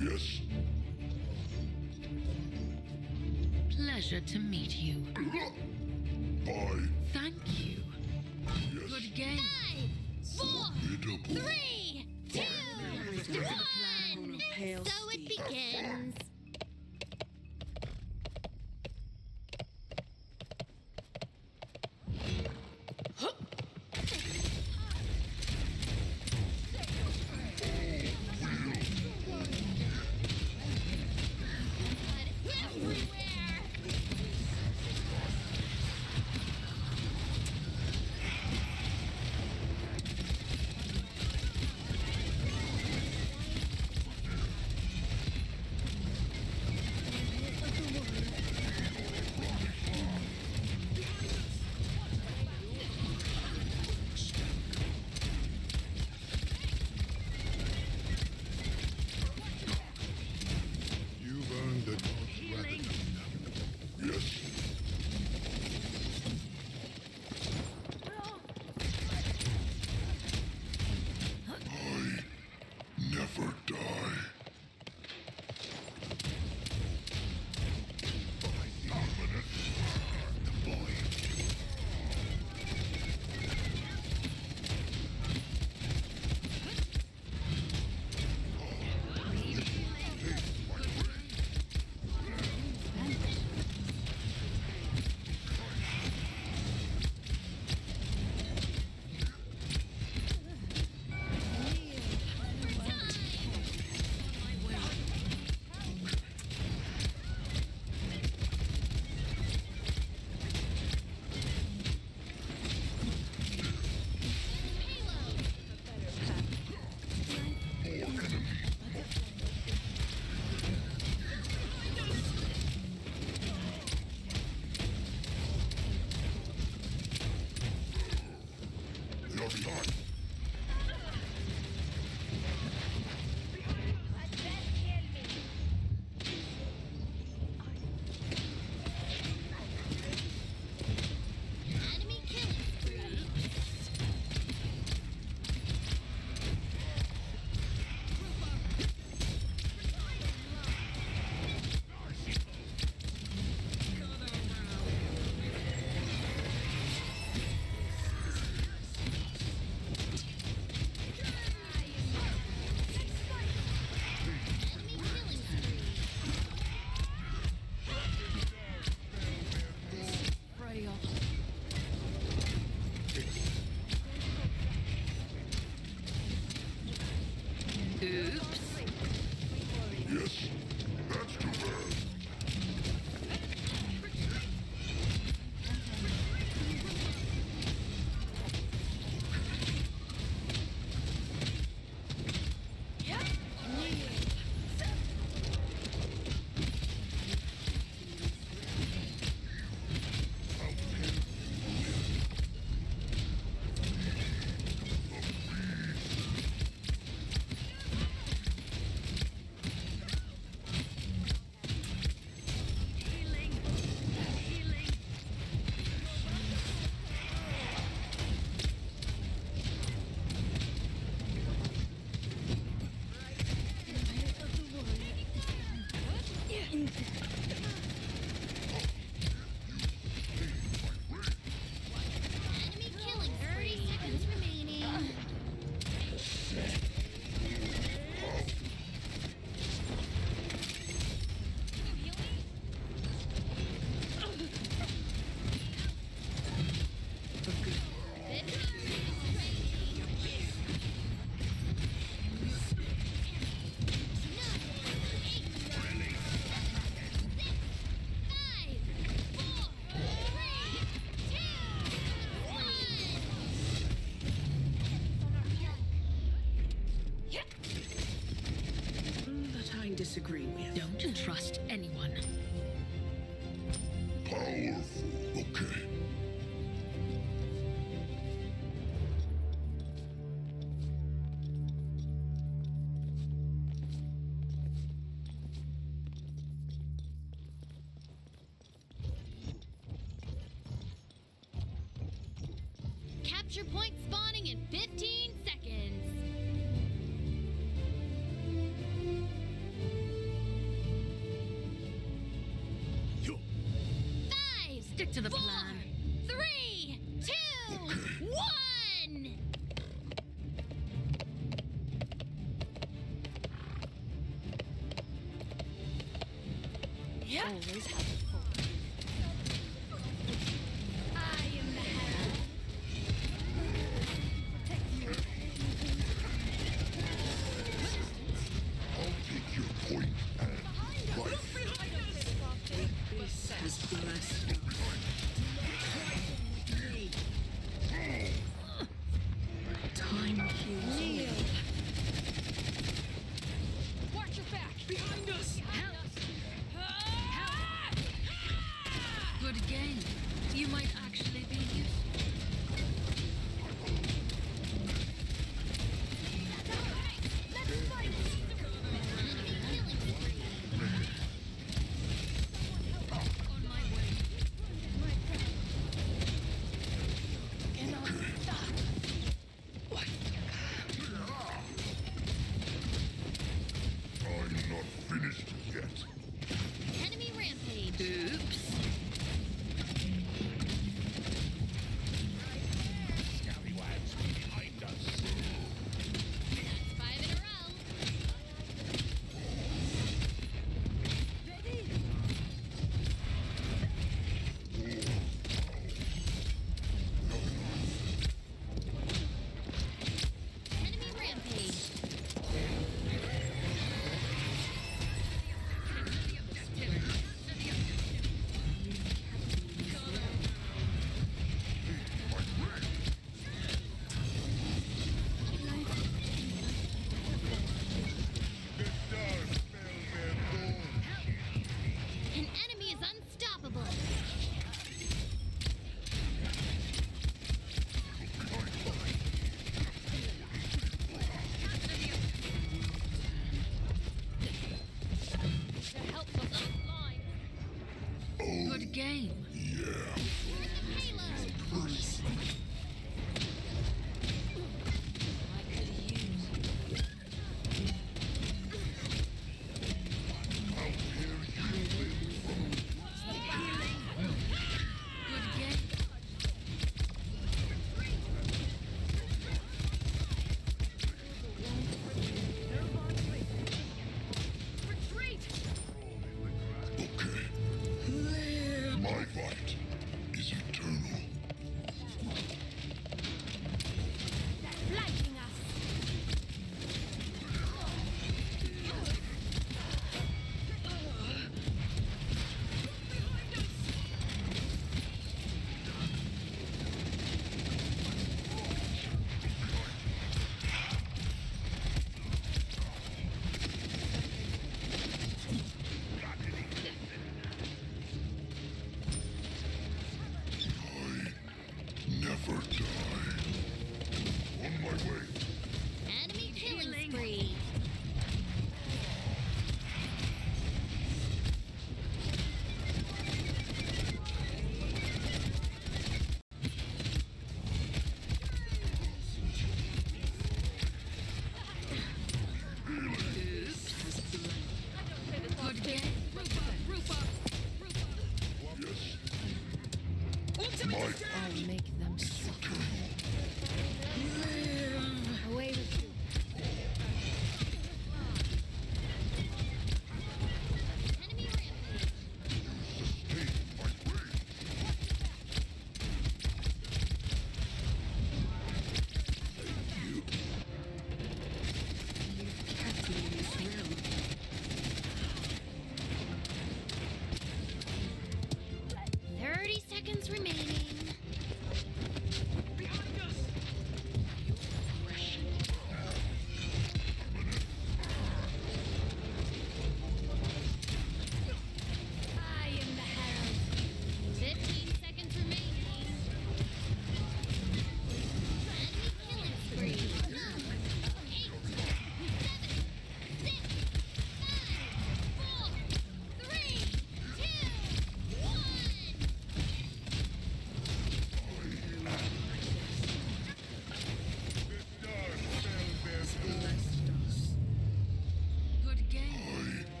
Yes. Pleasure to meet you. Bye. Thank you. Yes. Good game. 5, 4, Formidable. 3, 2, 1. So it begins. You've earned the God's weapon. Yes. I never die. The boy. You're behind. Enemy killing spree. Enemy killing spree. Freya. Oops. Yes. That's too bad. Enemy killing spree. 30 seconds remaining. That I disagree with. Don't trust anyone. Powerful. Okay. Capture point spawning in 15 seconds. Stick to the 4, plan. 3, 2, 1. Yeah. Always have a thought. I am the head. I'll take your point and life. This has blessed me. Time heals all. Watch your back. Behind us! Help!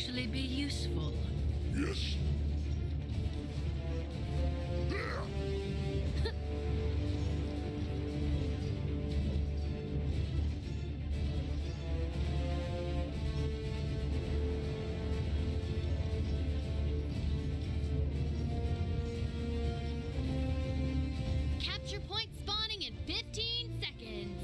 actually be useful. Yes. There! Capture point spawning in 15 seconds.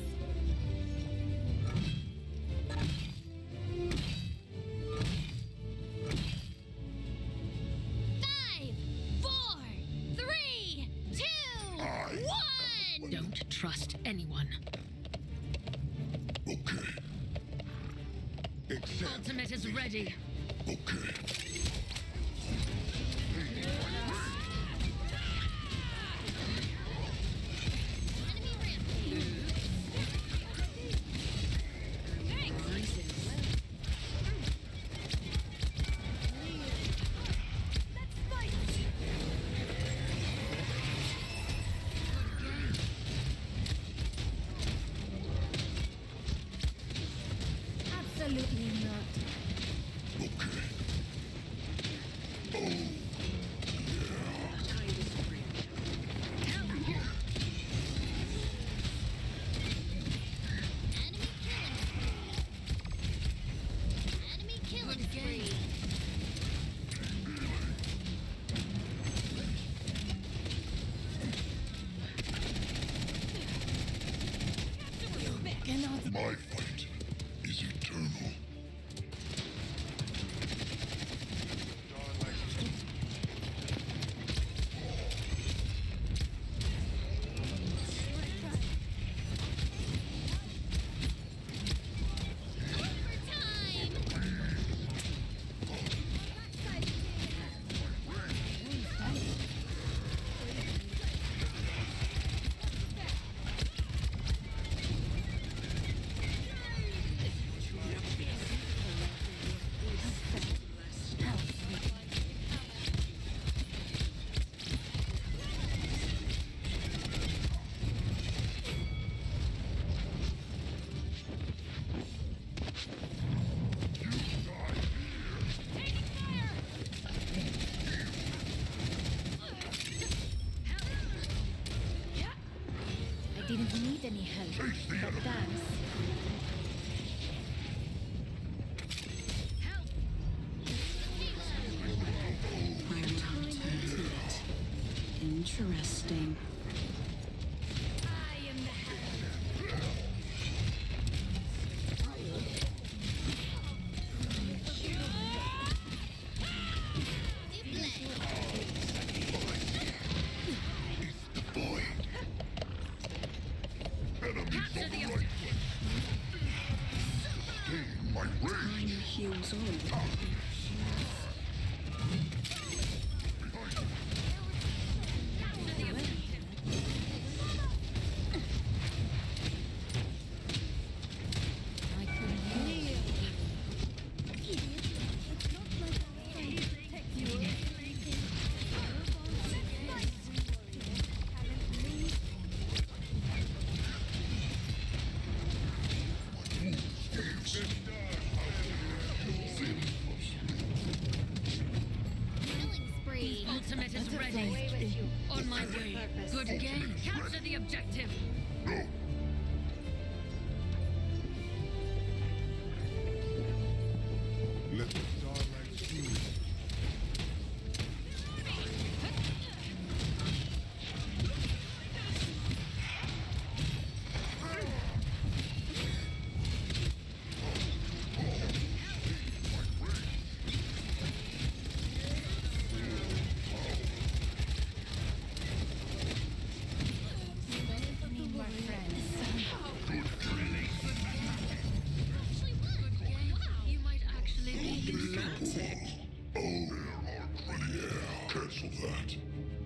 5, 4, 3, 2, 1. Don't trust anyone. Okay. Examine. Ultimate is ready. Okay. Enemy rampage. Absolutely not. Okay. Oh. Enemy killing spree. My fight is eternal. I didn't need any help, Chase the but enemy. thanks. Interesting. I am the help. Boy. Enemies Capture on the the right. objective. Gain my Tying range. your heels on. Capture the objective. I couldn't heal. It's not like I can protect you. Killing spree. Ultimate is ready. On my way. Good game. Capture the objective. No. Let the starlight see me. Need more friends. You might actually be Dramatic. Oh, cancel that.